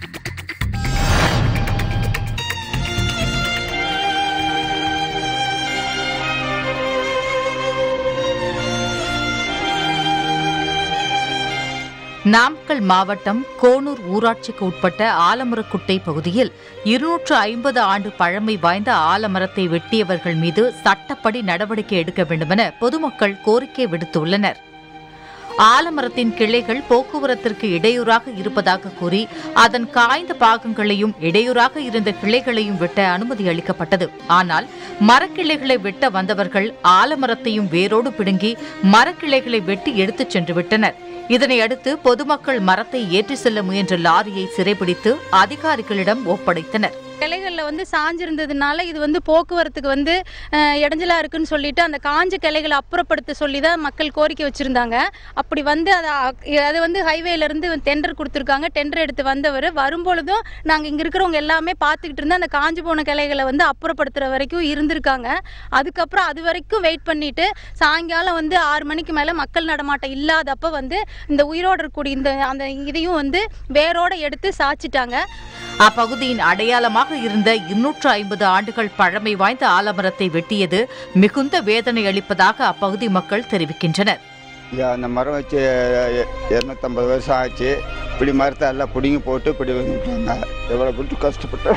நாமக்கல் மாவட்டம் கோனூர் ஊராட்சிக்கு உட்பட்ட ஆலமரக்குட்டை பகுதியில் 250 ஆண்டு பழமை வாய்ந்த ஆலமரத்தை வெட்டியவர்கள் மீது சட்டப்படி நடவடிக்கை எடுக்க வேண்டுமென பொதுமக்கள் கோரிக்கை விடுத்துள்ளனர். ஆலமரத்தின் கிளைகள் போக்குவரத்திற்கு இடையூறாக இருப்பதாக கூறி அதன் காய்ந்த பாகங்களையும் இடையூறாக இருந்த கிளைகளையும் வெட்ட அனுமதி அளிக்கப்பட்டது. ஆனால் மரக்கிளைகளை வெட்ட வந்தவர்கள் ஆலமரத்தையும் வேரோடு பிடுங்கி மரக்கிளைகளை வெட்டி எடுத்துச் சென்று விட்டனர். இதனையடுத்து பொதுமக்கள் மரத்தை ஏற்றி செல்ல முயன்ற லாரியை சிறைபிடித்து அதிகாரிகளிடம் ஒப்படைத்தனர். கிளைகளில் வந்து சாஞ்சிருந்ததுனால இது போக்குவரத்துக்கு இடைஞ்சலா இருக்குன்னு சொல்லிட்டு அந்த காஞ்ச கிளைகளை அப்புறப்படுத்த சொல்லி தான் மக்கள் கோரிக்கை வச்சிருந்தாங்க. அப்படி அது ஹைவேல இருந்து டெண்டர் கொடுத்துருக்காங்க. டெண்டர் எடுத்து வந்தவர் வரும்பொழுதும் நாங்கள் இங்கே இருக்கிறவங்க எல்லாமே பார்த்துக்கிட்டு இருந்தா அந்த காஞ்சு போன கிளைகளை அப்புறப்படுத்துற வரைக்கும் இருந்திருக்காங்க. அதுக்கப்புறம் அது வரைக்கும் வெயிட் பண்ணிட்டு சாயங்காலம் 6 மணிக்கு மேலே மக்கள் நடமாட்டம் இல்லாதப்ப இந்த உயிரோடு இருக்கக்கூடிய அந்த இதையும் வேரோட எடுத்து சாய்ச்சிட்டாங்க. அப்பகுதியின் அடையாளமாக இருந்த 250 ஆண்டுகள் பழமை வாய்ந்த ஆலமரத்தை வெட்டியது மிகுந்த வேதனை அளிப்பதாக அப்பகுதி மக்கள் தெரிவிக்கின்றனர். அந்த மரம் வச்சு 250 வருஷம் ஆச்சு. இப்படி மரத்தை எல்லாம் பிடிங்கி போட்டு இப்படி வந்துட்டாங்க. எவ்வளோ விட்டு கஷ்டப்பட்டோம்.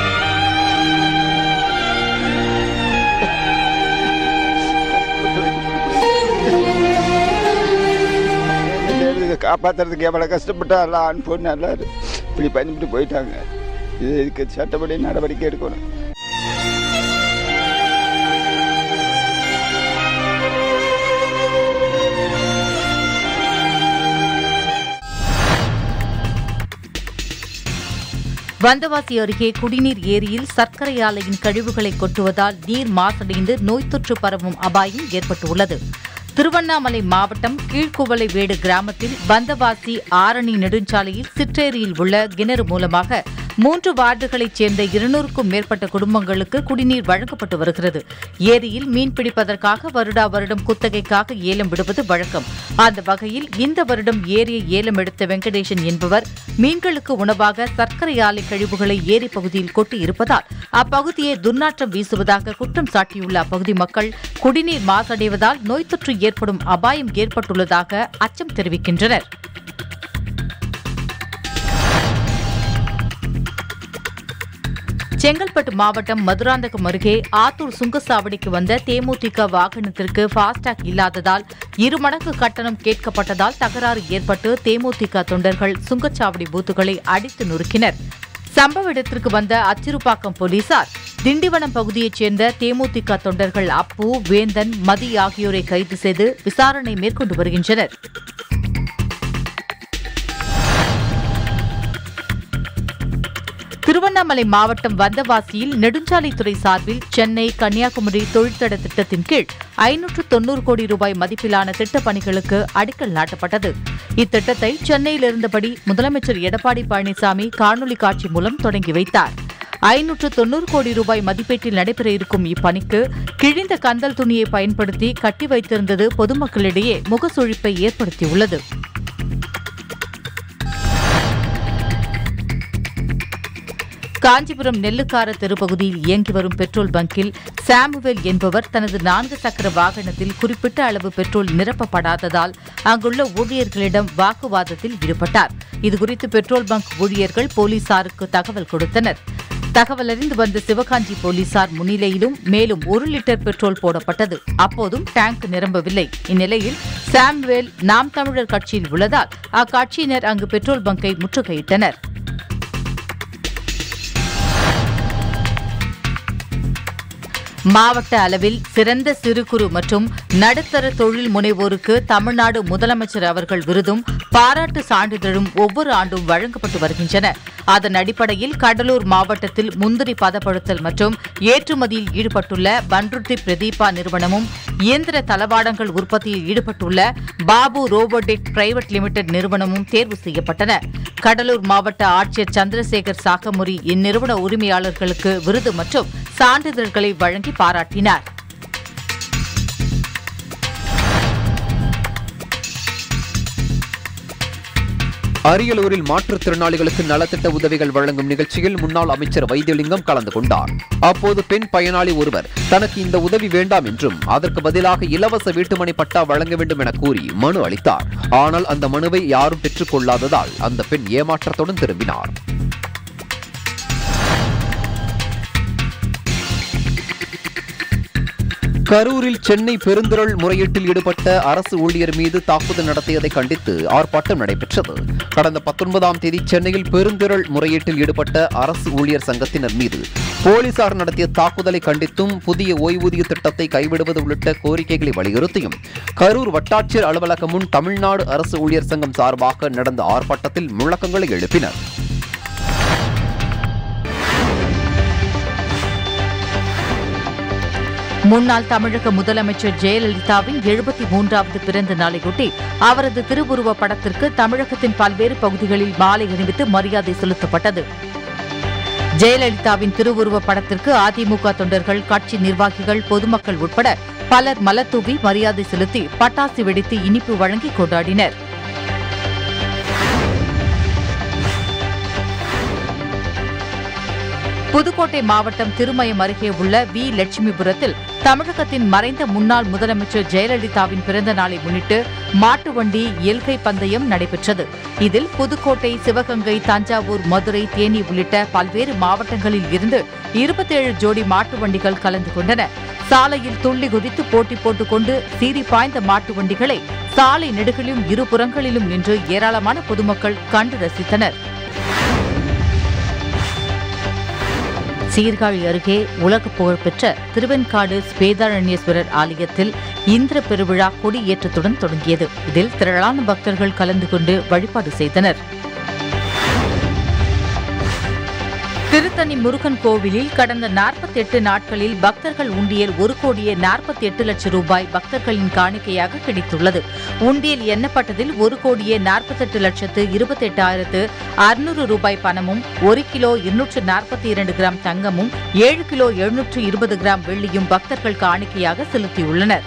காப்பாற்றுறதுக்கு எவ்வளோ கஷ்டப்பட்டா எல்லாம் ஆண் பொண்ணு எல்லாரும் இப்படி பண்ணிவிட்டு போயிட்டாங்க. இதுக்கு சட்டப்படி நடவடிக்கை எடுக்கணும். வந்தவாசி அருகே குடிநீர் ஏரியில் சர்க்கரை ஆலையின் கழிவுகளை கொட்டுவதால் நீர் மாசடைந்து நோய் தொற்று பரவும் அபாயம் ஏற்பட்டுள்ளது. திருவண்ணாமலை மாவட்டம் கீழ்குவளைவேடு கிராமத்தில் வந்தவாசி ஆரணி நெடுஞ்சாலையில் சிற்றேரியில் உள்ள கிணறு மூலமாக 3 வார்டுகளைச் சேர்ந்த 200க்கும் மேற்பட்ட குடும்பங்களுக்கு குடிநீர் வழங்கப்பட்டு வருகிறது. ஏரியில் மீன் பிடிப்பதற்காக வருடா வருடம் குத்தகைக்காக ஏலம் விடுவது வழக்கம். அந்த வகையில் இந்த வருடம் ஏரியை ஏலம் எடுத்த வெங்கடேசன் என்பவர் மீன்களுக்கு உணவாக சர்க்கரை ஆலை கழிவுகளை ஏரி பகுதியில் கொட்டி இருப்பதால் அப்பகுதியை துர்நாற்றம் வீசுவதாக குற்றம் சாட்டியுள்ள அப்பகுதி மக்கள் குடிநீர் மாசடைவதால் நோய் தொற்று ஏற்படும் அபாயம் ஏற்பட்டுள்ளதாக அச்சம் தெரிவிக்கின்றனர். செங்கல்பட்டு மாவட்டம் மதுராந்தகம் அருகே ஆத்தூர் சுங்கச்சாவடிக்கு வந்த தேமுதிக வாகனத்திற்கு ஃபாஸ்டாக் இல்லாததால் 2 மடங்கு கட்டணம் கேட்கப்பட்டதால் தகராறு ஏற்பட்டு தேமுதிக தொண்டர்கள் சுங்கச்சாவடி பூத்துகளை அடித்து நொறுக்கினர். சம்பவ இடத்திற்கு வந்த அச்சிறுபாக்கம் போலீசார் திண்டிவனம் பகுதியைச் சேர்ந்த தேமுதிக தொண்டர்கள் அப்பு, வேந்தன், மதி ஆகியோரை கைது செய்து விசாரணை மேற்கொண்டு வருகின்றனர். திருவண்ணாமலை மாவட்டம் வந்தவாசியில் நெடுஞ்சாலைத்துறை சார்பில் சென்னை கன்னியாகுமரி தொழிற்தட திட்டத்தின் கீழ் 590 கோடி ரூபாய் மதிப்பிலான திட்டப் பணிகளுக்கு அடிக்கல் நாட்டப்பட்டது. இத்திட்டத்தை சென்னையில் இருந்தபடி முதலமைச்சர் எடப்பாடி பழனிசாமி காணொலி காட்சி மூலம் தொடங்கி வைத்தார். 590 கோடி ரூபாய் மதிப்பீட்டில் நடைபெற இருக்கும் இப்பணிக்கு கிழிந்த கந்தல் துணியை பயன்படுத்தி கட்டி வைத்திருந்தது பொதுமக்களிடையே முகசுழிப்பை ஏற்படுத்தியுள்ளது. காஞ்சிபுரம் நெல்லுக்கார தெருப்பகுதியில் இயங்கி வரும் பெட்ரோல் பங்கில் சாமுவேல் என்பவர் தனது 4 சக்கர வாகனத்தில் குறிப்பிட்ட அளவு பெட்ரோல் நிரப்பப்படாததால் அங்குள்ள ஊழியர்களிடம் வாக்குவாதத்தில் ஈடுபட்டார். இதுகுறித்து பெட்ரோல் பங்க் ஊழியர்கள் போலீசாருக்கு தகவல் கொடுத்தனர். தகவல் அறிந்து வந்த சிவகாஞ்சி போலீசார் முன்னிலையிலும் மேலும் 1 லிட்டர் பெட்ரோல் போடப்பட்டது. அப்போதும் டேங்க் நிரம்பவில்லை. இந்நிலையில் சாமுவேல் நாம் தமிழர் கட்சியில் உள்ளதால் அக்கட்சியினர் அங்கு பெட்ரோல் பங்கை முற்றுகையிட்டனர். மாவட்ட அளவில் சிறந்த சிறு குறு மற்றும் நடுத்தர தொழில் முனைவோருக்கு தமிழ்நாடு முதலமைச்சர் அவர்கள் விருதும் பாராட்டு சான்றிதழும் ஒவ்வொரு ஆண்டும் வழங்கப்பட்டு வருகின்றன. அதன் அடிப்படையில் கடலூர் மாவட்டத்தில் முந்திரி பதப்படுத்தல் மற்றும் ஏற்றுமதியில் ஈடுபட்டுள்ள பன்ருட்டி பிரதீபா நிறுவனமும் இயந்திர தளவாடங்கள் உற்பத்தியில் ஈடுபட்டுள்ள பாபு ரோபோட்டிக் பிரைவேட் லிமிடெட் நிறுவனமும் தேர்வு செய்யப்பட்டன. கடலூர் மாவட்ட ஆட்சியர் சந்திரசேகர் சாகமுரி இந்நிறுவன உரிமையாளர்களுக்கு விருது மற்றும் சான்றிதழ்களை வழங்கி பாராட்டினார். அரியலூரில் மாற்றுத்திறனாளிகளுக்கு நலத்திட்ட உதவிகள் வழங்கும் நிகழ்ச்சியில் முன்னாள் அமைச்சர் வைத்தியலிங்கம் கலந்து கொண்டார். அப்போது பெண் பயனாளி ஒருவர் தனக்கு இந்த உதவி வேண்டாம் என்றும் அதற்கு பதிலாக இலவச வீட்டுமனை பட்டா வழங்க வேண்டும் என கூறி மனு அளித்தார். ஆனால் அந்த மனுவை யாரும் பெற்றுக் கொள்ளாததால் அந்த பெண் ஏமாற்றத்துடன் திரும்பினார். கரூரில் சென்னை பெருந்திரள் முறையீட்டில் ஈடுபட்ட அரசு ஊழியர் மீது தாக்குதல் நடத்தியதை கண்டித்து ஆர்ப்பாட்டம் நடைபெற்றது. கடந்த 19ஆம் தேதி சென்னையில் பெருந்திரள் முறையீட்டில் ஈடுபட்ட அரசு ஊழியர் சங்கத்தினர் மீது போலீசார் நடத்திய தாக்குதலை கண்டித்தும் புதிய ஓய்வூதிய திட்டத்தை கைவிடுவது உள்ளிட்ட கோரிக்கைகளை வலியுறுத்தியும் கரூர் வட்டாட்சியர் அலுவலகம் முன் தமிழ்நாடு அரசு ஊழியர் சங்கம் சார்பாக நடந்த ஆர்ப்பாட்டத்தில் முழக்கங்களை எழுப்பினர். முன்னாள் தமிழக முதலமைச்சர் ஜெயலலிதாவின் 73வது பிறந்த நாளையொட்டி அவரது திருவுருவ படத்திற்கு தமிழகத்தின் பல்வேறு பகுதிகளில் மாலை அணிவித்து மரியாதை செலுத்தப்பட்டது. ஜெயலலிதாவின் திருவுருவ படத்திற்கு அதிமுக தொண்டர்கள், கட்சி நிர்வாகிகள், பொதுமக்கள் உட்பட பலர் மலர் தூவி மரியாதை செலுத்தி பட்டாசு வெடித்து இனிப்பு வழங்கி கொண்டாடினர். புதுக்கோட்டை மாவட்டம் திருமயம் அருகே உள்ள வி லட்சுமிபுரத்தில் தமிழகத்தின் மறைந்த முன்னாள் முதலமைச்சர் ஜெயலலிதாவின் பிறந்த நாளை முன்னிட்டு மாட்டு வண்டி எல்கை பந்தயம் நடைபெற்றது. இதில் புதுக்கோட்டை, சிவகங்கை, தஞ்சாவூர், மதுரை, தேனி உள்ளிட்ட பல்வேறு மாவட்டங்களில் இருந்து 27 ஜோடி மாட்டு வண்டிகள் கலந்து கொண்டன. சாலையில் துள்ளி குதித்து போட்டி போட்டுக் கொண்டு சீறி பாய்ந்த மாட்டு வண்டிகளை சாலை நெடுகிலும் இருபுறங்களிலும் நின்று ஏராளமான பொதுமக்கள் கண்டு ரசித்தனர். சீர்காழி அருகே உலக புகழ்பெற்ற திருவெண்காடு ஸ்வேதாரண்யேஸ்வரர் ஆலயத்தில் இந்திர பெருவிழா கொடியேற்றத்துடன் தொடங்கியது. இதில் திரளான பக்தர்கள் கலந்து கொண்டு வழிபாடு செய்தனர். திருத்தணி முருகன் கோவிலில் கடந்த 48 நாட்களில் பக்தர்கள் உண்டியல் 1,48,00,000 ரூபாய் பக்தர்களின் காணிக்கையாக கிடைத்துள்ளது. உண்டியல் எண்ணப்பட்டதில் 1,48,28,600 ரூபாய் பணமும் 1 கிலோ 242 கிராம் தங்கமும் 7 கிலோ 720 கிராம் வெள்ளியும் பக்தர்கள் காணிக்கையாக செலுத்தியுள்ளனர்.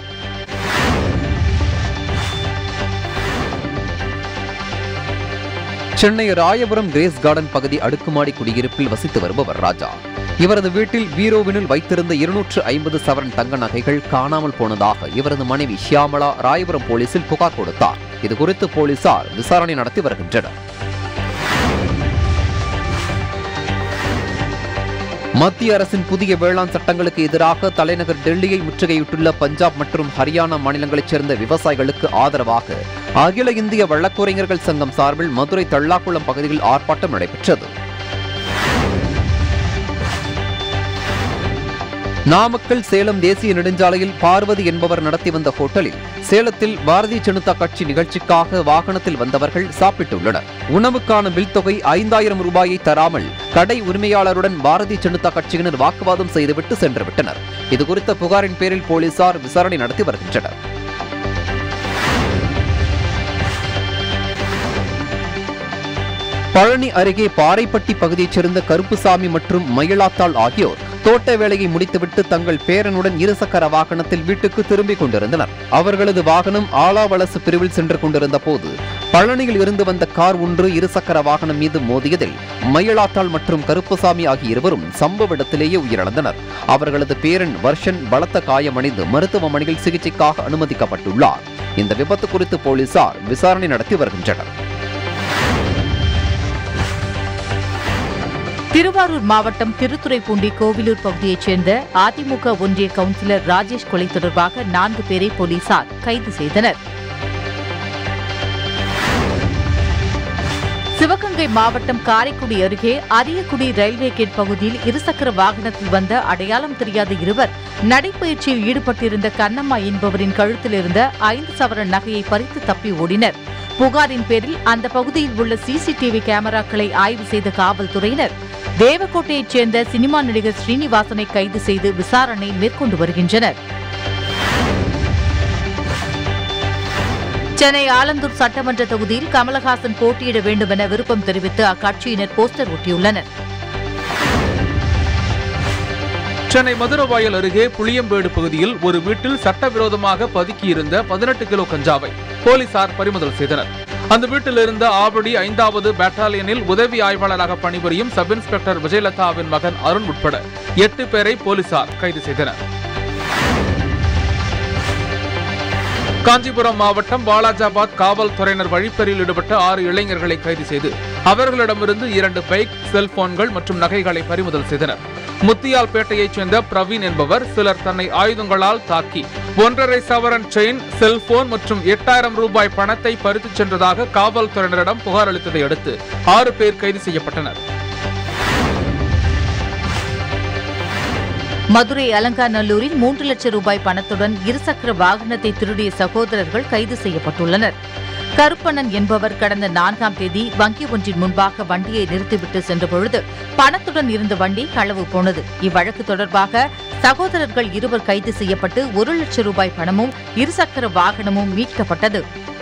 சென்னை ராயபுரம் கிரேஸ் கார்டன் பகுதி அடுக்குமாடி குடியிருப்பில் வசித்து வருபவர் ராஜா. இவரது வீட்டில் பீரோவினுள் வைத்திருந்த 250 சவரன் தங்க நகைகள் காணாமல் போனதாக இவரது மனைவி ஷியாமளா ராயபுரம் போலீசில் புகார் கொடுத்தார். இதுகுறித்து போலீசார் விசாரணை நடத்தி வருகின்றனர். மத்திய அரசின் புதிய வேளாண் சட்டங்களுக்கு எதிராக தலைநகர் டெல்லியை முற்றுகையிட்டுள்ள பஞ்சாப் மற்றும் ஹரியானா மாநிலங்களைச் சேர்ந்த விவசாயிகளுக்கு ஆதரவாக அகில இந்திய வழக்குரைஞர்கள் சங்கம் சார்பில் மதுரை தள்ளாக்குளம் பகுதியில் ஆர்ப்பாட்டம் நடைபெற்றது. நாமக்கல் சேலம் தேசிய நெடுஞ்சாலையில் பார்வதி என்பவர் நடத்தி வந்த ஹோட்டலில் சேலத்தில் பாரதிய ஜனதா கட்சி நிகழ்ச்சிக்காக வாகனத்தில் வந்தவர்கள் சாப்பிட்டுள்ளனர். உணவுக்கான பில் தொகை 5000 ரூபாயை தராமல் கடை உரிமையாளருடன் பாரதிய ஜனதா கட்சியினர் வாக்குவாதம் செய்துவிட்டு சென்றுவிட்டனர். இதுகுறித்த புகாரின் பேரில் போலீசார் விசாரணை நடத்தி வருகின்றனர். பழனி அருகே பாறைப்பட்டி பகுதியைச் சேர்ந்த கருப்புசாமி மற்றும் மயிலாத்தாள் ஆகியோர் தோட்ட வேலையை முடித்துவிட்டு தங்கள் பேரனுடன் இருசக்கர வாகனத்தில் வீட்டுக்கு திரும்பிக் கொண்டிருந்தனர். அவர்களது வாகனம் ஆலாவலசு பிரிவில் சென்று கொண்டிருந்த போது பழனியில் இருந்து வந்த கார் ஒன்று இருசக்கர வாகனம் மீது மோதியதில் மயிலாத்தாள் மற்றும் கருப்புசாமி ஆகிய இருவரும் சம்பவ இடத்திலேயே உயிரிழந்தனர். அவர்களது பேரன் வர்ஷன் பலத்த காயமடைந்து மருத்துவமனையில் சிகிச்சைக்காக அனுமதிக்கப்பட்டுள்ளார். இந்த விபத்து குறித்து போலீசார் விசாரணை நடத்தி வருகின்றனர். திருவாரூர் மாவட்டம் திருத்துறைப்பூண்டி கோவிலூர் பகுதியைச் சேர்ந்த அதிமுக ஒன்றிய கவுன்சிலர் ராஜேஷ் கொலை தொடர்பாக 4 பேரை போலீசார் கைது செய்தனர். சிவகங்கை மாவட்டம் காரைக்குடி அருகே அரியக்குடி ரயில்வே கேட் பகுதியில் இருசக்கர வாகனத்தில் வந்த அடையாளம் தெரியாத இருவர் நடைப்பயிற்சியில் ஈடுபட்டிருந்த கண்ணம்மா என்பவரின் கழுத்தில் இருந்த 5 சவரன் நகையை பறித்து தப்பி ஓடினர். புகாரின் பேரில் அந்த பகுதியில் உள்ள சிசிடிவி கேமராக்களை ஆய்வு செய்த காவல்துறையினர் தேவக்கோட்டையைச் சேர்ந்த சினிமா நடிகர் ஸ்ரீனிவாசனை கைது செய்து விசாரணை மேற்கொண்டு வருகின்றனர். சென்னை ஆலந்தூர் சட்டமன்ற தொகுதியில் கமலஹாசன் போட்டியிட வேண்டும் என விருப்பம் தெரிவித்து அக்கட்சியினர் போஸ்டர் ஒட்டியுள்ளனர். சென்னை மதுரவாயல் அருகே புளியம்பேடு பகுதியில் ஒரு வீட்டில் சட்டவிரோதமாக பதுக்கியிருந்த 18 கிலோ கஞ்சாவை போலீசார் பறிமுதல் செய்தனர். அந்த வீட்டில் இருந்த ஆவடி 5வது பேட்டாலியனில் உதவி ஆய்வாளராக பணிபுரியும் சப் இன்ஸ்பெக்டர் விஜயலதாவின் மகன் அருண் உட்பட 8 பேரை போலீசார் கைது செய்தனர். காஞ்சிபுரம் மாவட்டம் வாலாஜாபாத் காவல்துறையினர் வழிப்பறியில் ஈடுபட்ட 6 இளைஞர்களை கைது செய்து அவர்களிடமிருந்து 2 பைக், செல்போன்கள் மற்றும் நகைகளை பறிமுதல் செய்தனர். முத்தியால்பேட்டையைச் சேர்ந்த பிரவீன் என்பவர் சிலர் தன்னை ஆயுதங்களால் தாக்கி 1.5 சவரன் செயின், செல்போன் மற்றும் 8000 ரூபாய் பணத்தை பறித்துச் சென்றதாக காவல்துறையினரிடம் புகார் அளித்ததை அடுத்து 6 பேர் கைது செய்யப்பட்டனர். மதுரை அலங்காநல்லூரில் 3 லட்சம் ரூபாய் பணத்துடன் இருசக்கர வாகனத்தை திருடிய சகோதரர்கள் கைது செய்யப்பட்டுள்ளனர். கருப்பண்ணன் என்பவர் கடந்த 4ஆம் தேதி வங்கி ஒன்றின் முன்பாக வண்டியை நிறுத்திவிட்டு சென்றபொழுது பணத்துடன் இருந்த வண்டி களவு போனது. இவ்வழக்கு தொடர்பாக சகோதரர்கள் இருவர் கைது செய்யப்பட்டு 1 லட்சம் ரூபாய் பணமும் இருசக்கர வாகனமும் மீட்கப்பட்டது.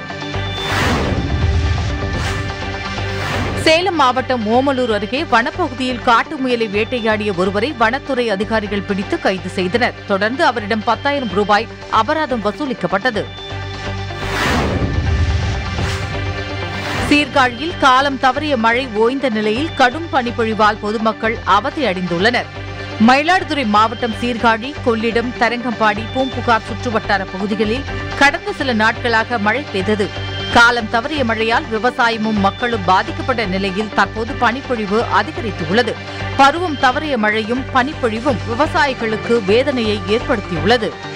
சேலம் மாவட்டம் ஓமலூர் அருகே வனப்பகுதியில் காட்டு முயலை வேட்டையாடிய ஒருவரை வனத்துறை அதிகாரிகள் பிடித்து கைது செய்தனர். தொடர்ந்து அவரிடம் 10,000 ரூபாய் அபராதம் வசூலிக்கப்பட்டது. சீர்காழியில் காலம் தவறிய மழை ஓய்ந்த நிலையில் கடும் பனிப்பொழிவால் பொதுமக்கள் அவதி அடைந்துள்ளனர். மயிலாடுதுறை மாவட்டம் சீர்காழி, கொள்ளிடம், தரங்கம்பாடி, பூம்புகார் சுற்றுவட்டார பகுதிகளில் கடந்த சில நாட்களாக மழை பெய்தது. காலம் தவறிய மழையால் விவசாயமும் மக்களும் பாதிக்கப்பட்ட நிலையில் தற்போது பனிப்பொழிவு அதிகரித்துள்ளது. பருவம் தவறிய மழையும் பனிப்பொழிவும் விவசாயிகளுக்கு வேதனையை ஏற்படுத்தியுள்ளது.